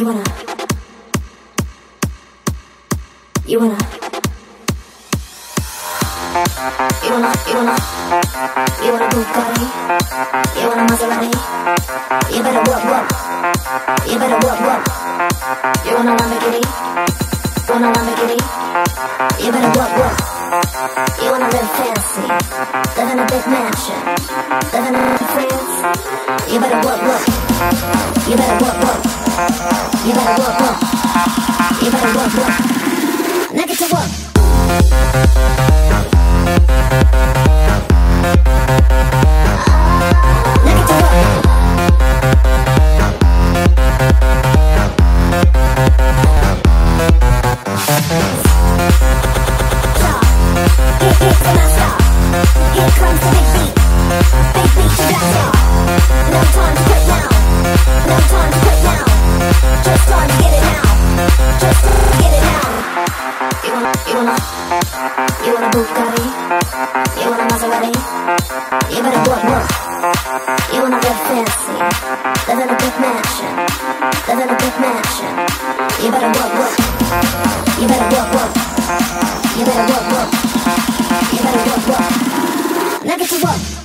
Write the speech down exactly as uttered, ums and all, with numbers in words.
You wanna, you wanna, you wanna, you wanna, you wanna Bugatti, you wanna Maserati, you better work, work, you better work, work, you wanna Lamborghini, you wanna Lamborghini, you better work, work, you wanna live fancy, live in a big mansion, live in a France, you better work, work, you better work, work. You better work, work. You better work, work. Now get to work. Now get to work. Stop. Here, here's the non-stop. Here comes the big beat. Big beat to that stop. No time to quit now. No time to quit now. Just start to get it now. Just start to get it now. You wanna, you wanna, you wanna Bugatti? You wanna Maserati? You better work, work. You wanna live fancy, live in a big mansion, live in a big mansion. You better work, work. You better work, work. You better work, work. You better work, work. Now get to work.